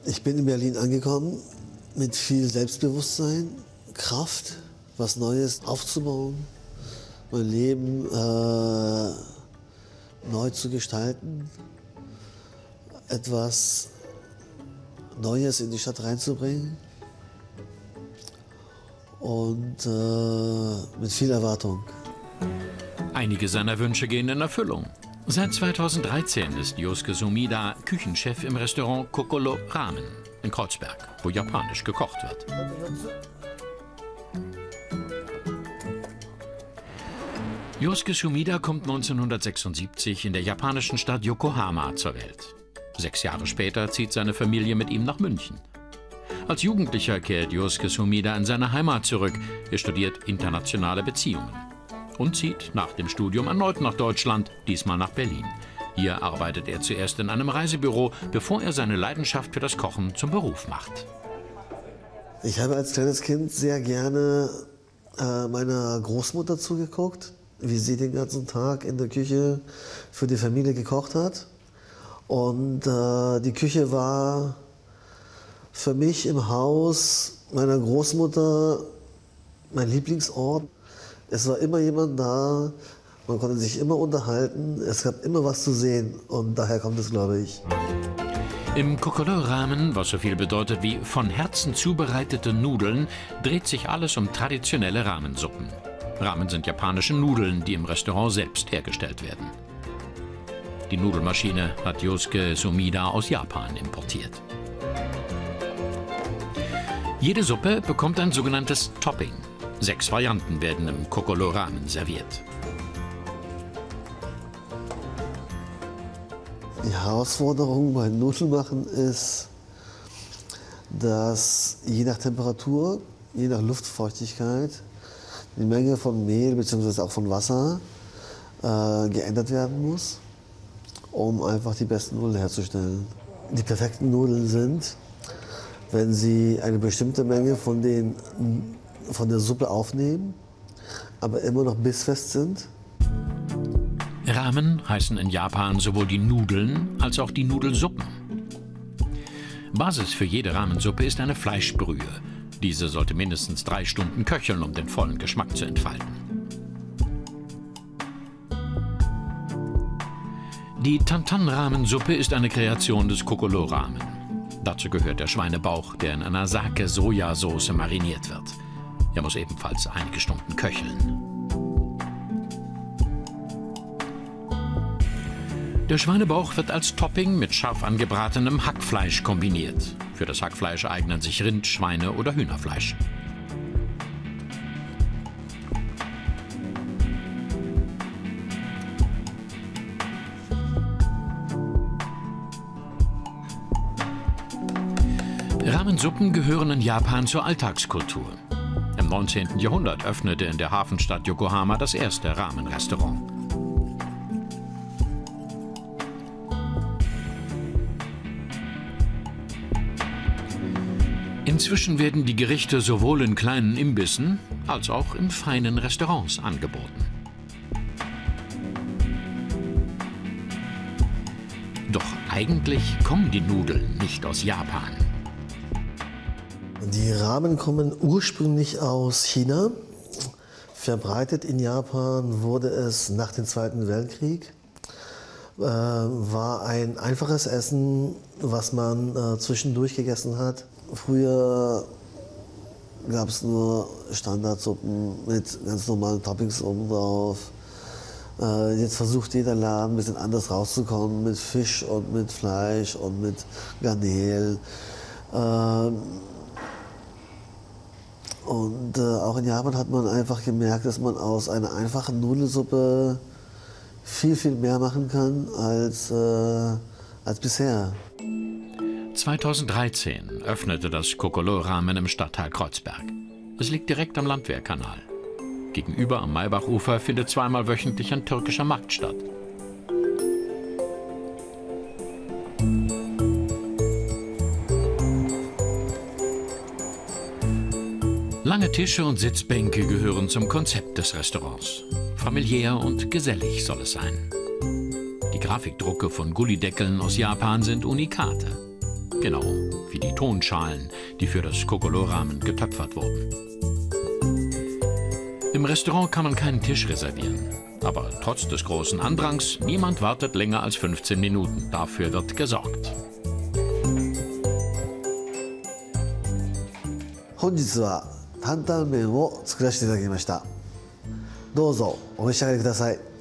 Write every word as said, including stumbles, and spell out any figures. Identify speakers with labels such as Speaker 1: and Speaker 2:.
Speaker 1: Ich bin in Berlin angekommen mit viel Selbstbewusstsein, Kraft, was Neues aufzubauen, mein Leben äh, neu zu gestalten, etwas Neues in die Stadt reinzubringen und äh, mit viel Erwartung.
Speaker 2: Einige seiner Wünsche gehen in Erfüllung. Seit zweitausenddreizehn ist Yosuke Sumida Küchenchef im Restaurant Kokoro Ramen in Kreuzberg, wo japanisch gekocht wird. Yosuke Sumida kommt neunzehnhundertsechsundsiebzig in der japanischen Stadt Yokohama zur Welt. Sechs Jahre später zieht seine Familie mit ihm nach München. Als Jugendlicher kehrt Yosuke Sumida in seine Heimat zurück. Er studiert internationale Beziehungen und zieht nach dem Studium erneut nach Deutschland, diesmal nach Berlin. Hier arbeitet er zuerst in einem Reisebüro, bevor er seine Leidenschaft für das Kochen zum Beruf macht.
Speaker 1: Ich habe als kleines Kind sehr gerne äh, meiner Großmutter zugeguckt, wie sie den ganzen Tag in der Küche für die Familie gekocht hat. Und äh, die Küche war für mich im Haus meiner Großmutter mein Lieblingsort. Es war immer jemand da, man konnte sich immer unterhalten, es gab immer was zu sehen und daher kommt es, glaube ich.
Speaker 2: Im Kokoro Ramen, was so viel bedeutet wie von Herzen zubereitete Nudeln, dreht sich alles um traditionelle Ramensuppen. Ramen sind japanische Nudeln, die im Restaurant selbst hergestellt werden. Die Nudelmaschine hat Yosuke Sumida aus Japan importiert. Jede Suppe bekommt ein sogenanntes Topping. Sechs Varianten werden im Kokoro Ramen serviert.
Speaker 1: Die Herausforderung beim Nudelmachen ist, dass je nach Temperatur, je nach Luftfeuchtigkeit die Menge von Mehl bzw. auch von Wasser äh, geändert werden muss, um einfach die besten Nudeln herzustellen. Die perfekten Nudeln sind, wenn Sie eine bestimmte Menge von, den, von der Suppe aufnehmen, aber immer noch bissfest sind.
Speaker 2: Ramen heißen in Japan sowohl die Nudeln als auch die Nudelsuppen. Basis für jede Ramensuppe ist eine Fleischbrühe. Diese sollte mindestens drei Stunden köcheln, um den vollen Geschmack zu entfalten. Die Tantan-Ramensuppe ist eine Kreation des Kokoro Ramen. Dazu gehört der Schweinebauch, der in einer Sake-Sojasauce mariniert wird. Er muss ebenfalls einige Stunden köcheln. Der Schweinebauch wird als Topping mit scharf angebratenem Hackfleisch kombiniert. Für das Hackfleisch eignen sich Rind-, Schweine- oder Hühnerfleisch. Ramensuppen gehören in Japan zur Alltagskultur. Im neunzehnten Jahrhundert öffnete in der Hafenstadt Yokohama das erste Ramen-Restaurant. Inzwischen werden die Gerichte sowohl in kleinen Imbissen als auch in feinen Restaurants angeboten. Doch eigentlich kommen die Nudeln nicht aus Japan.
Speaker 1: Die Ramen kommen ursprünglich aus China. Verbreitet in Japan wurde es nach dem Zweiten Weltkrieg. Äh, war ein einfaches Essen, was man äh, zwischendurch gegessen hat. Früher gab es nur Standardsuppen mit ganz normalen Toppings oben drauf. Äh, jetzt versucht jeder Laden ein bisschen anders rauszukommen mit Fisch und mit Fleisch und mit Garnelen. Äh, und äh, auch in Japan hat man einfach gemerkt, dass man aus einer einfachen Nudelsuppe viel, viel mehr machen kann als, äh, als bisher.
Speaker 2: zweitausenddreizehn öffnete das Kokoro Ramen im Stadtteil Kreuzberg. Es liegt direkt am Landwehrkanal. Gegenüber am Maybachufer findet zweimal wöchentlich ein türkischer Markt statt. Lange Tische und Sitzbänke gehören zum Konzept des Restaurants. Familiär und gesellig soll es sein. Die Grafikdrucke von Gullydeckeln aus Japan sind Unikate. Genau wie die Tonschalen, die für das Kokoro-Ramen getöpfert wurden. Im Restaurant kann man keinen Tisch reservieren. Aber trotz des großen Andrangs, niemand wartet länger als fünfzehn Minuten. Dafür wird gesorgt.
Speaker 1: 本日は担々麺を作らせていただきました。どうぞお召し上がりください。